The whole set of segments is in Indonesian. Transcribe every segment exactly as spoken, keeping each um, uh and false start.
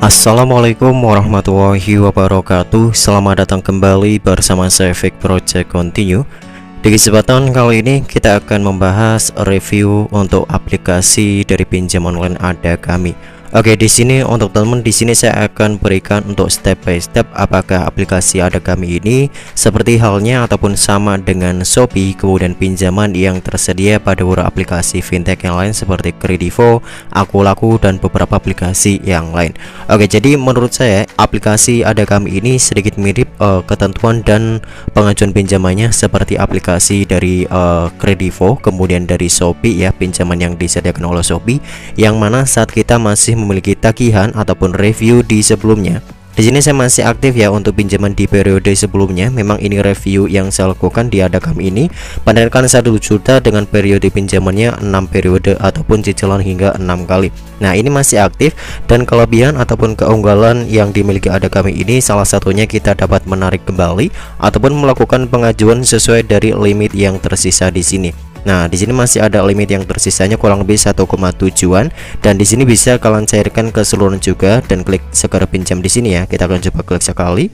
Assalamualaikum warahmatullahi wabarakatuh. Selamat datang kembali bersama saya Fake Project Continue. Di kesempatan kali ini kita akan membahas review untuk aplikasi dari pinjam online Ada Kami. Oke, di sini untuk teman-teman di sini saya akan berikan untuk step by step apakah aplikasi Ada Kami ini seperti halnya ataupun sama dengan Shopee, kemudian pinjaman yang tersedia pada beberapa aplikasi fintech yang lain seperti Kredivo, Akulaku dan beberapa aplikasi yang lain. Oke, jadi menurut saya aplikasi Ada Kami ini sedikit mirip uh, ketentuan dan pengajuan pinjamannya seperti aplikasi dari uh, Kredivo, kemudian dari Shopee ya, pinjaman yang disediakan oleh Shopee, yang mana saat kita masih memiliki tagihan ataupun review di sebelumnya. Di sini saya masih aktif ya untuk pinjaman di periode sebelumnya. Memang ini review yang saya lakukan di Ada Kami ini pandangan satu juta dengan periode pinjamannya enam periode ataupun cicilan hingga enam kali. Nah, ini masih aktif dan kelebihan ataupun keunggulan yang dimiliki Ada Kami ini salah satunya kita dapat menarik kembali ataupun melakukan pengajuan sesuai dari limit yang tersisa di sini. Nah, di sini masih ada limit yang tersisanya kurang lebih satu koma tujuh-an dan di sini bisa kalian cairkan keseluruhan juga dan klik segera pinjam di sini ya. Kita akan coba klik sekali.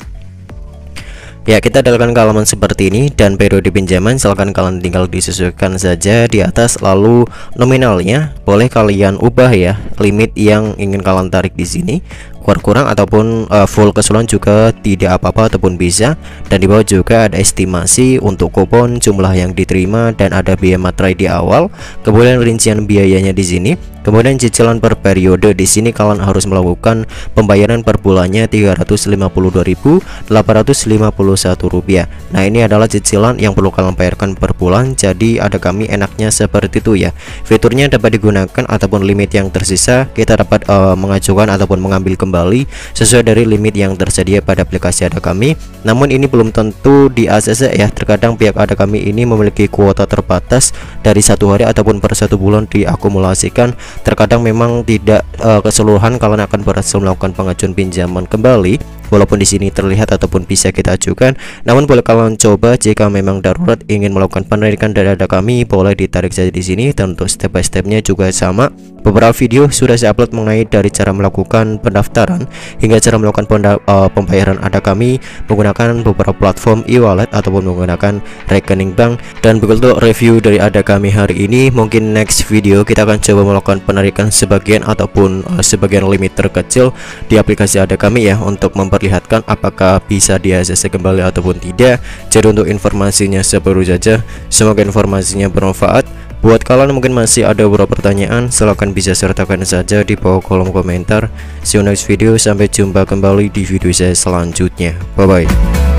Ya, kita dapatkan halaman seperti ini dan periode pinjaman silahkan kalian tinggal disesuaikan saja di atas, lalu nominalnya boleh kalian ubah ya, limit yang ingin kalian tarik di sini kurang-kurang ataupun uh, full keseluruhan juga tidak apa-apa ataupun bisa. Dan di bawah juga ada estimasi untuk kupon, jumlah yang diterima dan ada biaya materai di awal, kemudian rincian biayanya di sini, kemudian cicilan per periode. Di sini kalian harus melakukan pembayaran per bulannya tiga ratus lima puluh dua ribu delapan ratus lima puluh satu rupiah. Nah, ini adalah cicilan yang perlu kalian bayarkan per bulan. Jadi Ada Kami enaknya seperti itu ya. Fiturnya dapat digunakan ataupun limit yang tersisa kita dapat uh, mengajukan ataupun mengambil kembali kembali sesuai dari limit yang tersedia pada aplikasi Ada Kami. Namun ini belum tentu di A C C ya. Terkadang pihak Ada Kami ini memiliki kuota terbatas dari satu hari ataupun per satu bulan diakumulasikan. Terkadang memang tidak uh, keseluruhan kalian akan berhasil melakukan pengajuan pinjaman kembali walaupun di sini terlihat ataupun bisa kita ajukan. Namun boleh kalian coba jika memang darurat ingin melakukan penarikan dari Ada Kami, boleh ditarik saja di sini. Dan untuk step by stepnya juga sama. Beberapa video sudah saya upload mengenai dari cara melakukan pendaftaran hingga cara melakukan uh, pembayaran Ada Kami menggunakan beberapa platform e-wallet ataupun menggunakan rekening bank. Dan begitu review dari Ada Kami hari ini. Mungkin next video kita akan coba melakukan penarikan sebagian ataupun uh, sebagian limit terkecil di aplikasi Ada Kami ya, untuk memperlihatkan apakah bisa di A C C kembali ataupun tidak. Jadi untuk informasinya seperti saja. Semoga informasinya bermanfaat. Buat kalian mungkin masih ada beberapa pertanyaan, silahkan bisa sertakan saja di bawah kolom komentar. See you next video, sampai jumpa kembali di video saya selanjutnya. Bye bye.